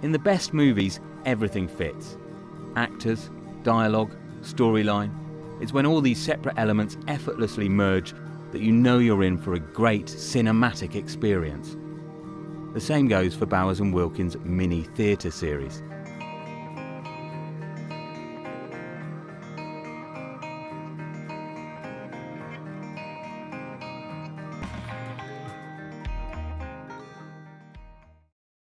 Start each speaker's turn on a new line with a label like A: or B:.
A: In the best movies, everything fits. Actors, dialogue, storyline. It's when all these separate elements effortlessly merge that you know you're in for a great cinematic experience. The same goes for Bowers & Wilkins' mini theatre series.